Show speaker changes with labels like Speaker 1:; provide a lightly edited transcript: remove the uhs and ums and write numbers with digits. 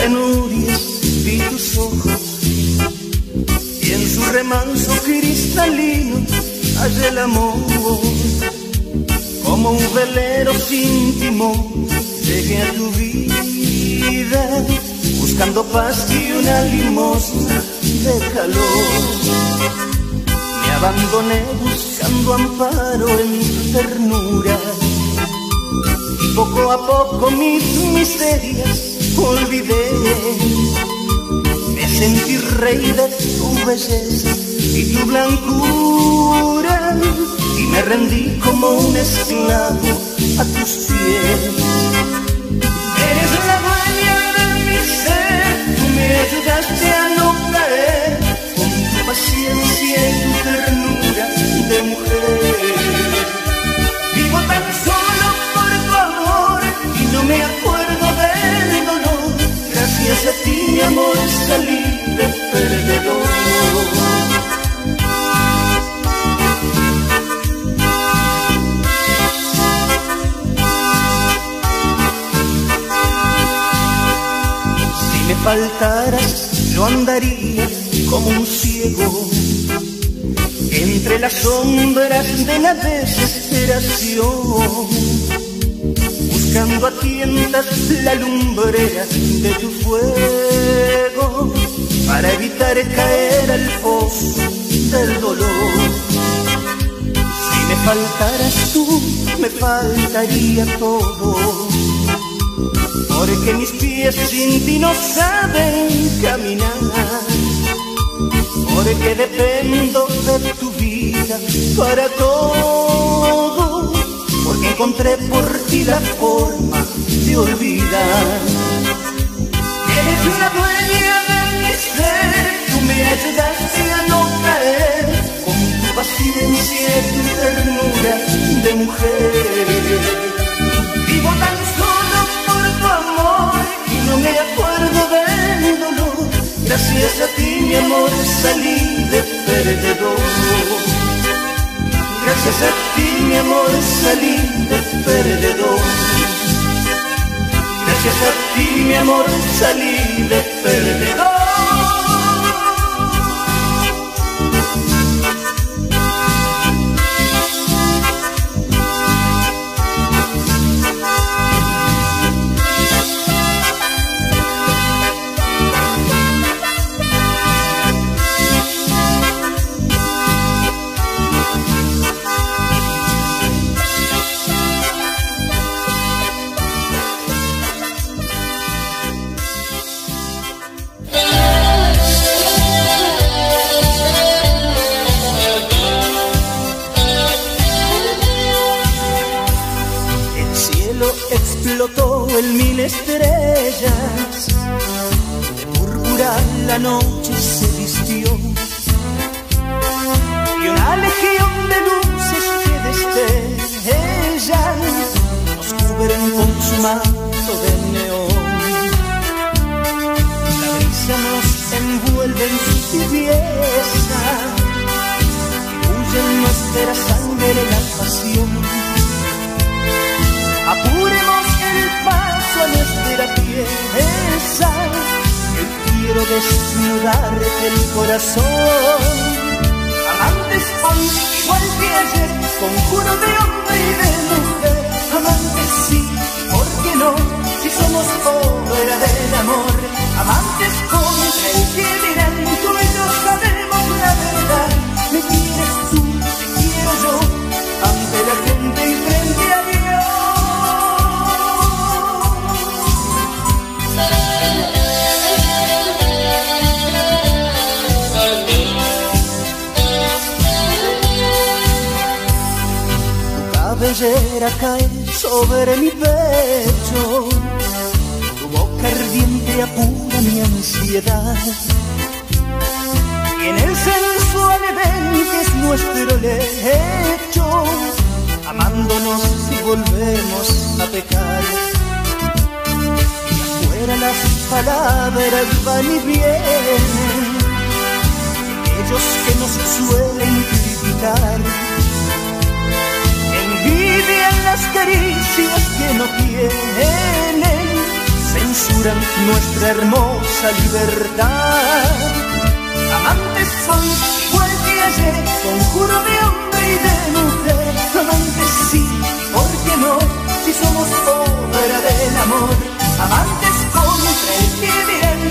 Speaker 1: penurias vi tus ojos y en su remanso cristalino hallé el amor. Como un velero sin timón llegué a tu vida, buscando paz y una limosna de calor. Me abandoné buscando amparo en tu ternura y poco a poco mis miserias olvidé. Me sentí rey de tu belleza y tu blancura y me rendí como un esclavo a tus pies. Eres la dueña de mi ser, tú me ayudaste a no caer con tu paciencia y tu ternura de mujer. Vivo tan solo por tu amor y no me acuerdo del dolor. Gracias a ti, mi amor, salí de perdedor. Si me faltaras, yo andaría como un ciego entre las sombras de la desesperación, buscando a tientas la lumbrera de tu fuego para evitar caer al foso del dolor. Si me faltaras tú, me faltaría todo, porque mis pies sin ti no saben caminar, porque dependo de tu vida para todo, porque encontré por ti la forma de olvidar. Eres la dueña de mi ser, tú me ayudaste a no caer con tu paciencia y tu ternura de mujer. Vivo tan solo por tu amor y no me acuerdo del dolor. Gracias a ti, mi amor, salí de perdedor. Gracias a ti, mi amor, salí de perdedor. Gracias a ti, mi amor, salí de perdedor. Explotó en 1000 estrellas, de púrpura la noche se vistió, y una legión de luces que destellan nos cubren con su manto de neón. La brisa nos envuelve en su tibieza y huye en nuestra sangre la pasión. Apuremos el paso a nuestra pieza, que quiero desnudarte el corazón. Amantes hoy, igual que ayer, conjuro de hombre y de mujer. Amantes sí, ¿por qué no? Si somos obra del amor. Amantes contra el que dirán, tú y yo sabemos la verdad. Me quieres tú, te quiero yo, ante la gente y frente a Dios. Cabellera cae sobre mi pecho, tu boca ardiente apura mi ansiedad, y en el sensual edén que es nuestro lecho, amándonos si volvemos a pecar. Y afuera las palabras van y vienen, aquellos que nos suelen criticar, envidian las caricias que no tienen, censuran nuestra hermosa libertad. Amantes soy igual que ayer, conjuro de hombre y de mujer. Amantes sí, ¿por qué no? Si somos obra del amor. Amantes contra el que viene